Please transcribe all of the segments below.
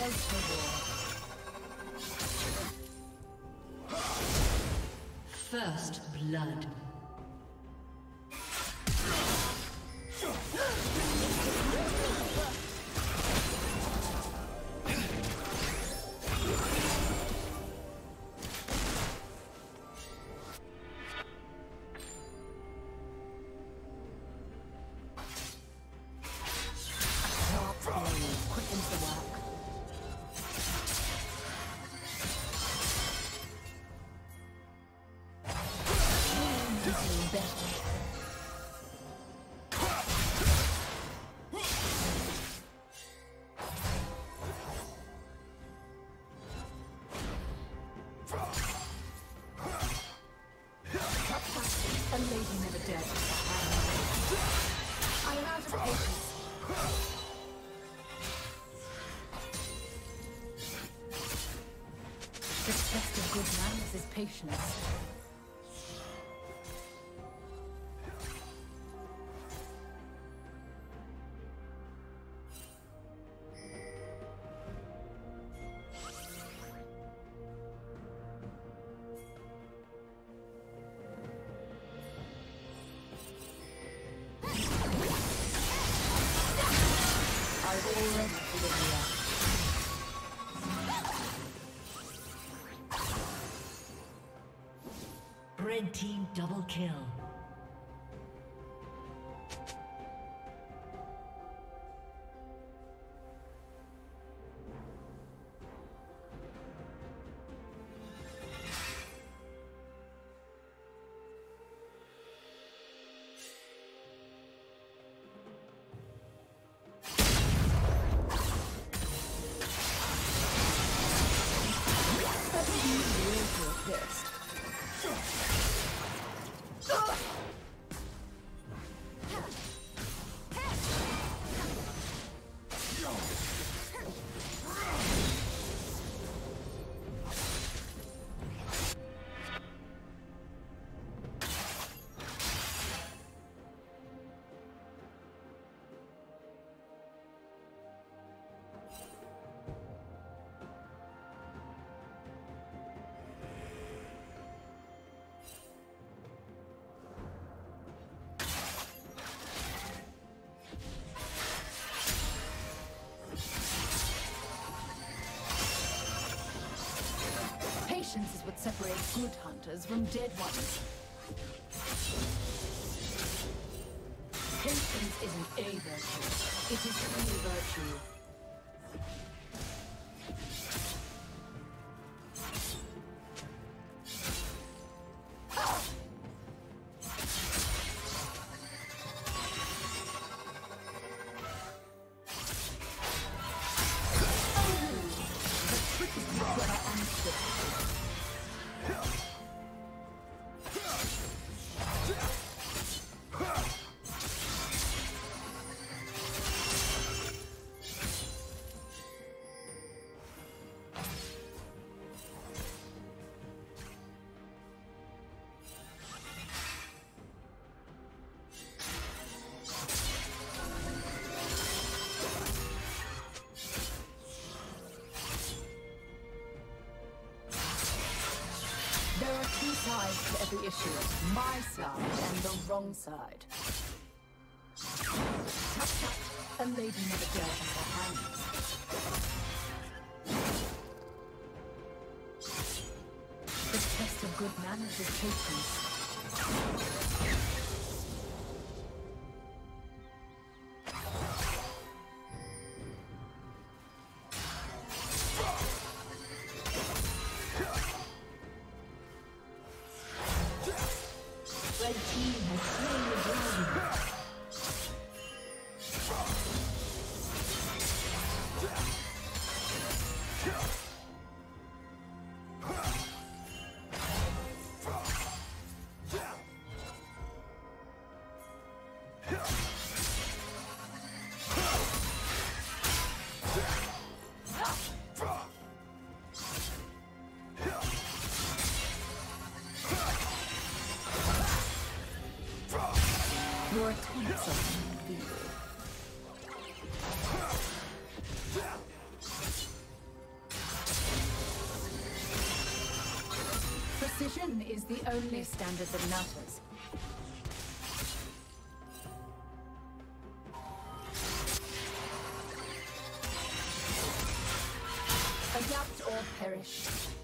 Notable. First blood. A lady never dead. I am out of patience. The test of good manners is patience. Red team double kill. Patience is what separates good hunters from dead ones. Patience isn't a virtue, it is a virtue. There are two sides to every issue, my side and the wrong side. Tap tap, a lady never dirties her hands. The test of good manners is patience. Your attempts are Vision is the only standard that matters. Adapt or perish.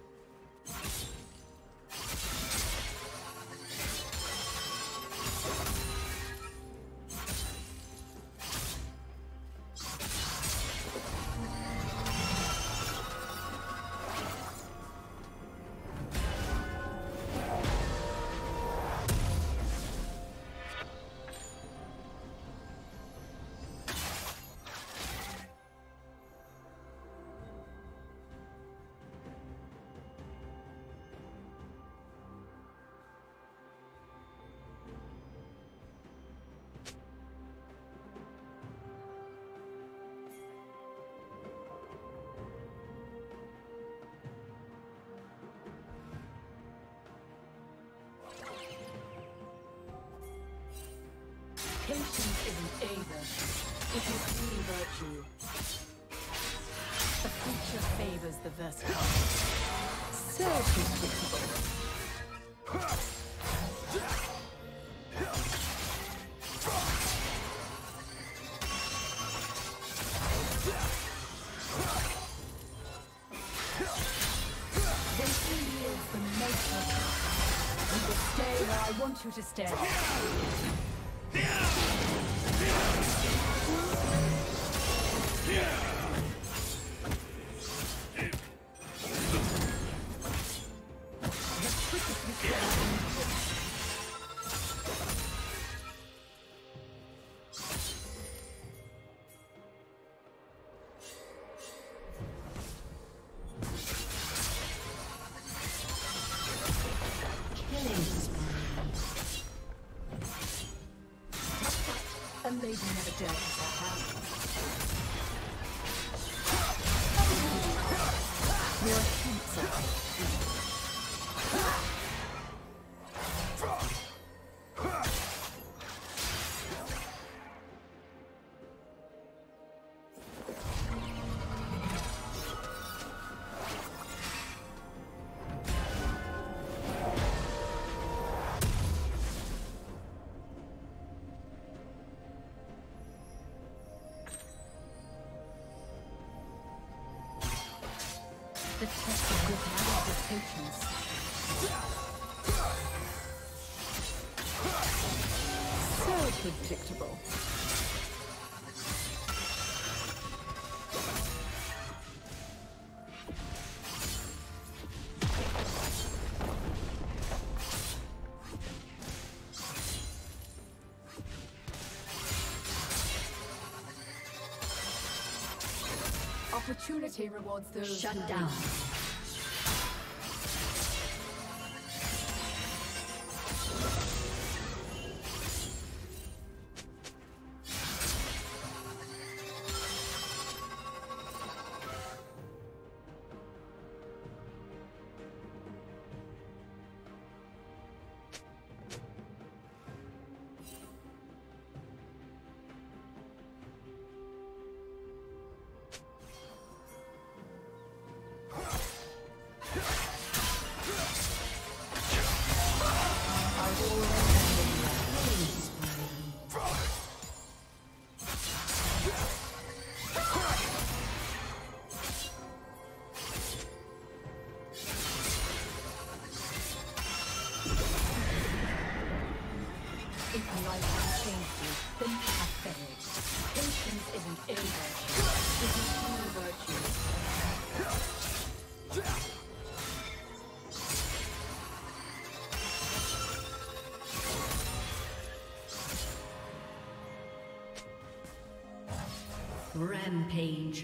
Patience isn't a virtue, it is the virtue. The future favors the versatile. So predictable. Patience is the nature. You will stay where I want you to stay. A lady never dares her hand. You're a cancer. The test of good manners is patience. So predictable. Opportunity rewards those. Shut down. If life has changed you, then you have failed. Patience isn't a virtue, it is true virtue. Rampage.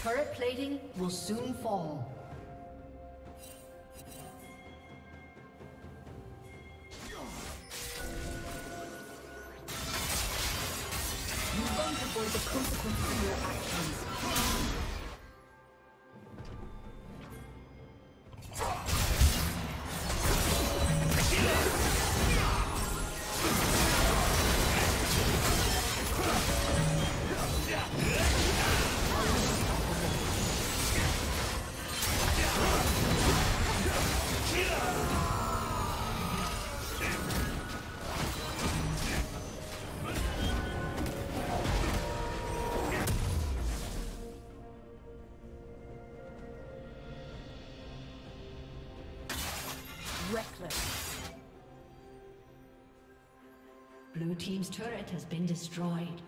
Turret plating will soon fall. You won't avoid the consequences of your actions. Reckless. Blue team's turret has been destroyed.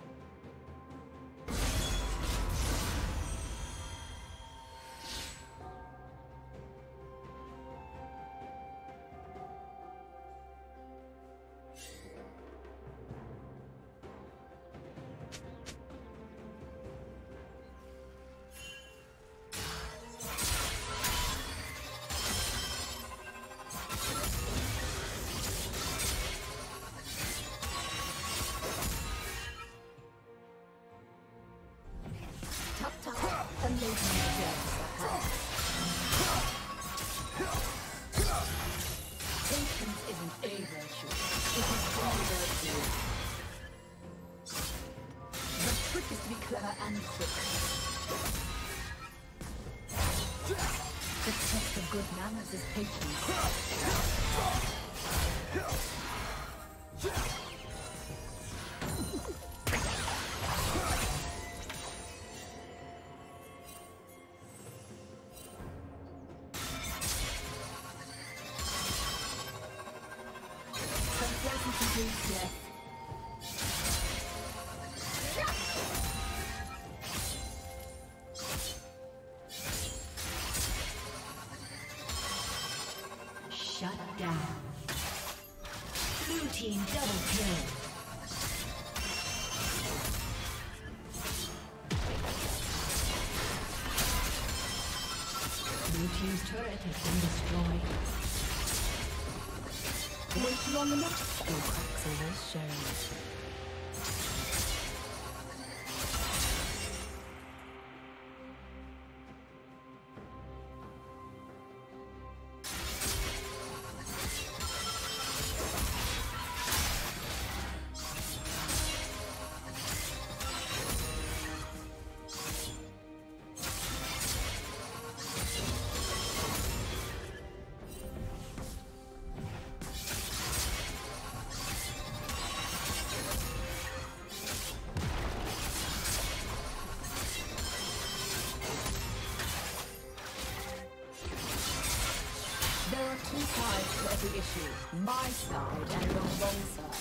The test of good manners is patience. Complacency breeds death. Shut down. Blue team double kill. Blue team's turret has been destroyed. Wait long enough, no cracks always shown. There are two sides to every issue, my side and the wrong side.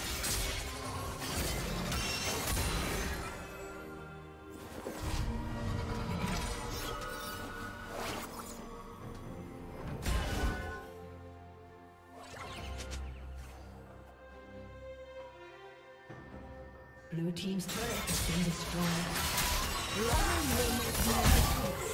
Blue team's turret has been destroyed. Running will make no difference.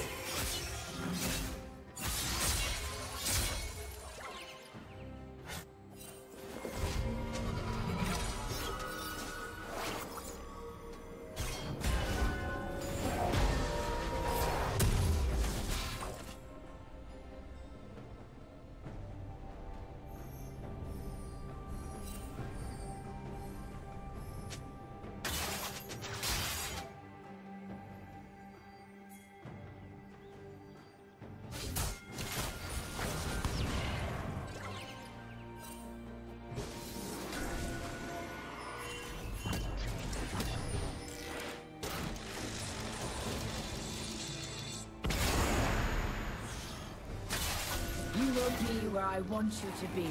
You will be where I want you to be.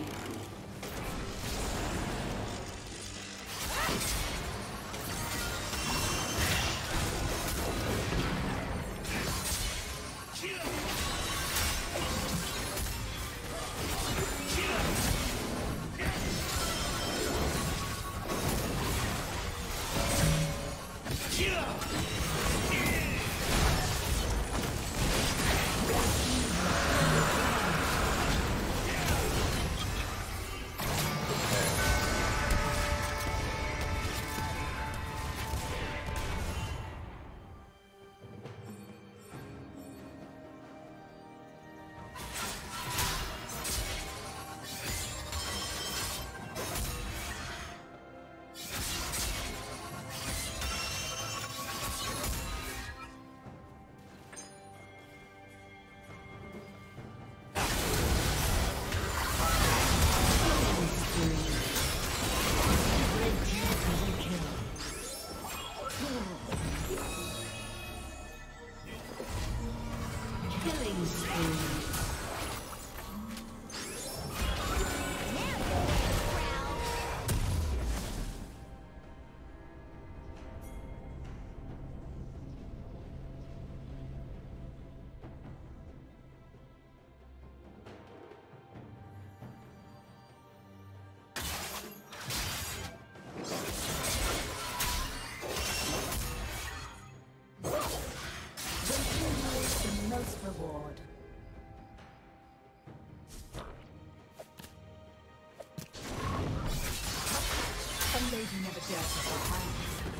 A lady never dares to hold hands.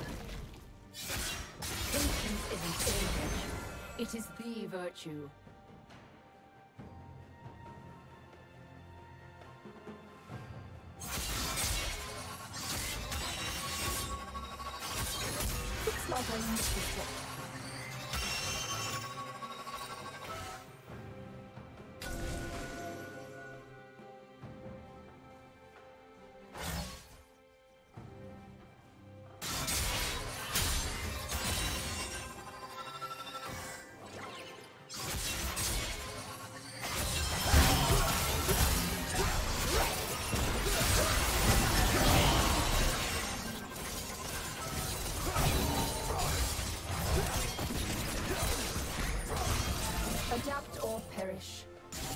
Patience isn't a virtue. It is the virtue. Looks like I missed this one. Adapt or perish.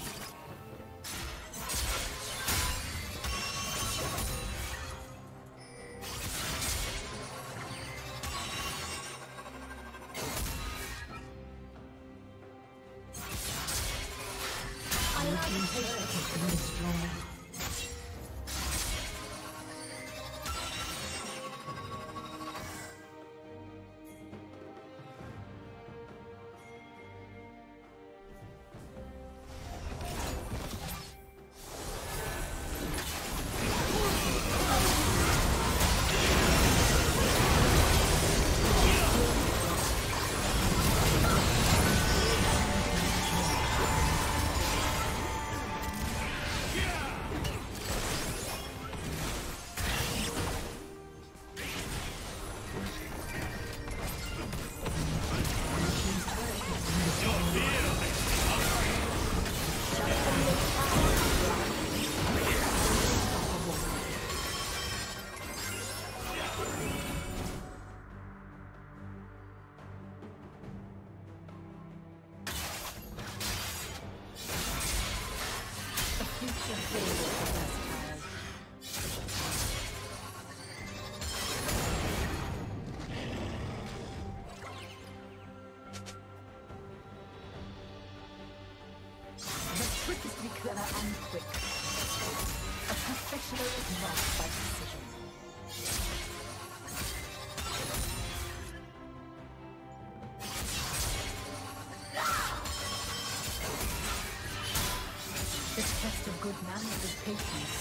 Trick is to be clever and quick. A professional is marked by precision. The test of good manners is patience.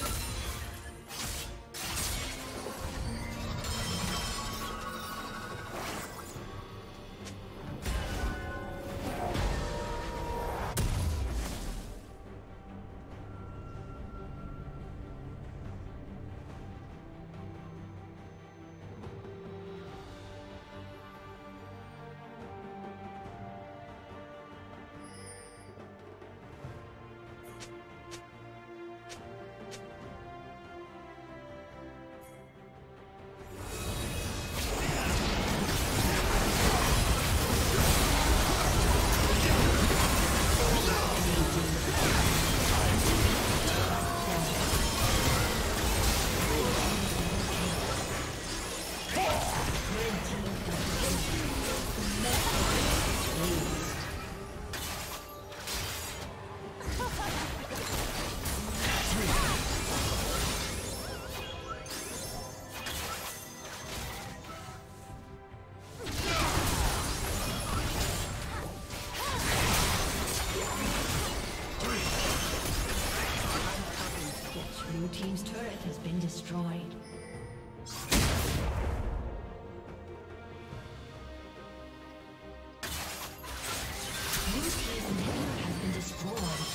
Blue team's turret has been destroyed. Blue team's inhibitor has been destroyed.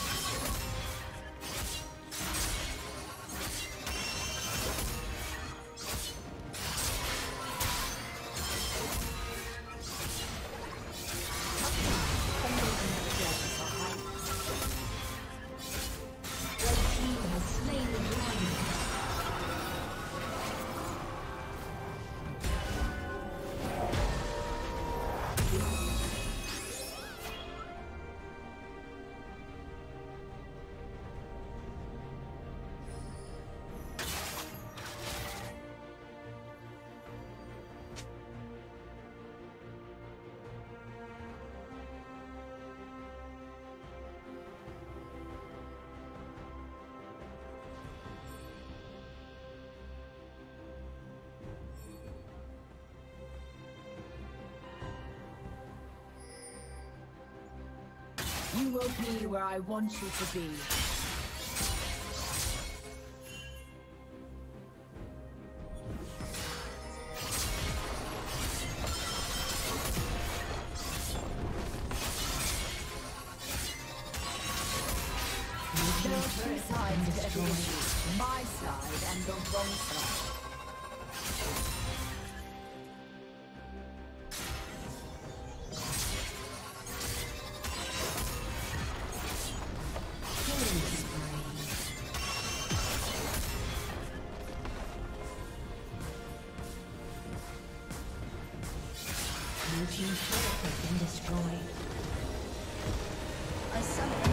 You will be where I want you to be. There are two sides to every issue. My side and the wrong side. Blue team's turret has been destroyed. A summoner